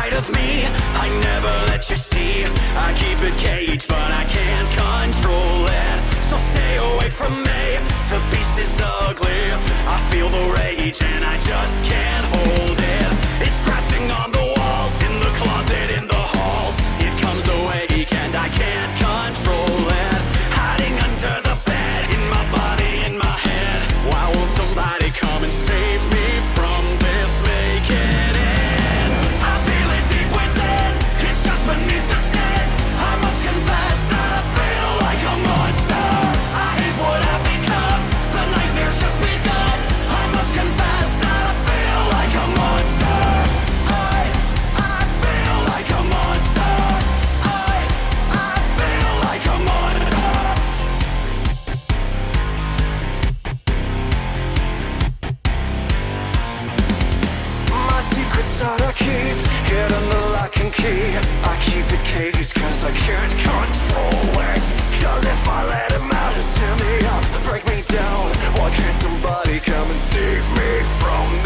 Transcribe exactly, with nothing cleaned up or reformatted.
side of me I never let you see. I keep it caged, but I can't control it. So stay away from me, the beast is ugly. I feel the rage and I just can't hold it. It's scratching on the walls, in the closet, in the halls. It comes awake and I can't control it. Hiding under the bed, in my body, in my head. Why won't somebody come and save me from this? Make it end. I feel it deep within, it's just beneath the skin. I must confess that I feel like a monster. I hate what I've become, the nightmare's just begun. I must confess that I feel like a monster. I, I feel like a monster. I, I feel like a monster. My secret's out I keep, hidden the lock and key. I keep it caged cause I can't control it. Cause if I let him out, he'll tear me up, break me down. Why can't somebody come and save me from